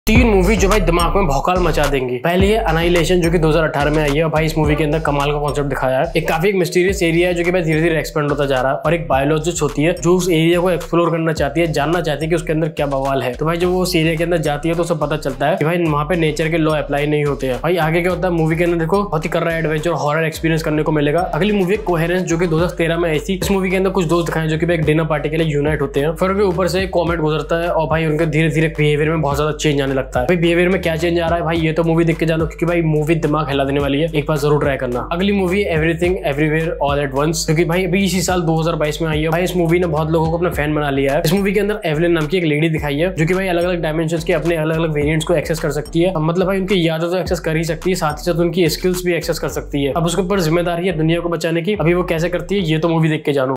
तीन मूवी जो भाई दिमाग में भौकाल मचा देंगी। पहली है अनाइलेशन जो कि 2018 में आई है। और भाई इस मूवी के अंदर कमाल का कॉन्सेप्ट दिखाया है। एक काफी मिस्टीरियस एरिया है जो कि भाई धीरे धीरे एक्सपेंड होता जा रहा है और एक बायोलॉजिस्ट होती है जो उस एरिया को एक्सप्लोर करना चाहती है, जानना चाहती है कि उसके अंदर क्या बवाल है। तो भाई जब वो उस एरिया के अंदर जाती है तो उसे पता चलता है कि भाई वहाँ पे नेचर के लॉ अप्लाई नहीं होते हैं। भाई आगे क्या होता है मूवी के अंदर देखो बहुत ही कर रहा है एडवेंचर हॉरर एक्सपीरियंस करने को मिलेगा। अगली मूवी कोहेरेंस जो कि 2013 में आई थी। इस मूवी के अंदर कुछ दोस्त दिखाए जो कि एक डिनर पार्टी के लिए यूनाइट होते हैं। फिर उनके ऊपर से कॉमेट गुजरता है और भाई उनके धीरे धीरे बिहेवियर में बहुत ज्यादा चेंज आने लगता है। भाई बिहेवियर में क्या चेंज आ रहा है भाई ये तो मूवी देख के जानो, क्योंकि भाई मूवी दिमाग हिला देने वाली है। एक बार जरूर ट्राई करना। अगली movie Everything Everywhere All at Once, क्योंकि भाई अभी इसी साल 2022 में आई है। भाई इस मूवी ने बहुत लोगों को अपना फैन बना लिया है। इस मूवी के अंदर एवलिन नाम की एक लेडी दिखाई है जो कि भाई अलग अलग डायमेंशंस के अपने अलग अलग वेरिएंट्स को एक्सेस कर सकती है। मतलब भाई उनकी यादें तो एक्सेस कर ही सकती है, साथ ही साथ उनकी स्किल्स भी एक्सेस कर सकती है। अब उसके ऊपर जिम्मेदारी है दुनिया को बचाने की। अभी वो कैसे करती है ये तो मूवी देख के जानो।